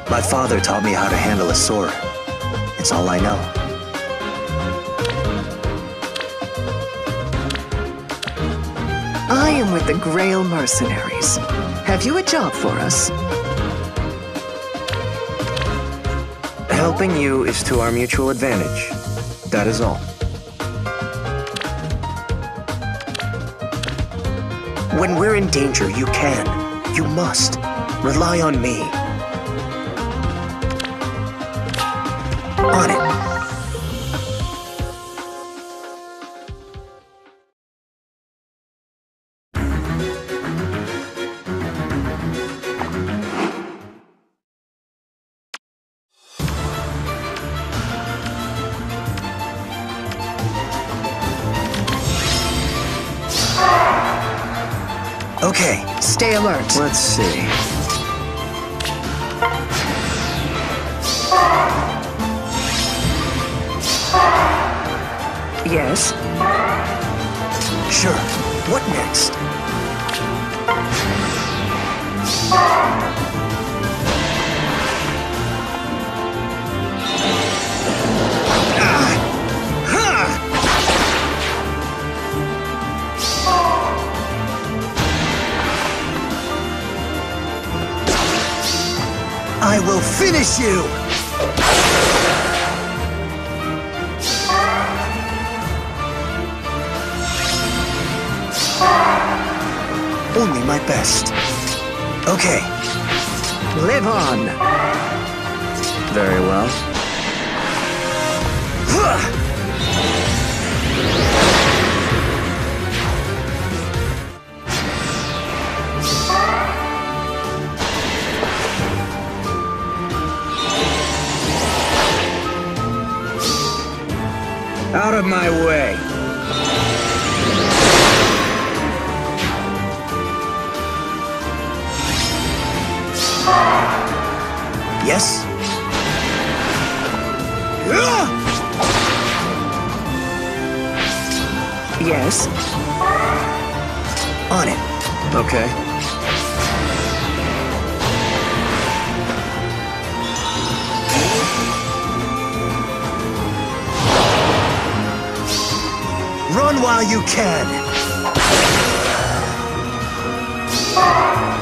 My father taught me how to handle a sword. It's all I know. I am with the Grail Mercenaries. Have you a job for us? Helping you is to our mutual advantage. That is all. When we're in danger, you can, you must, rely on me. On it. Okay. Stay alert. Let's see. Yes? Sure. What next? I will finish you! Only my best. Okay. Live on. Very well. Out of my way. Yes? Yes? On it. Okay. Run while you can!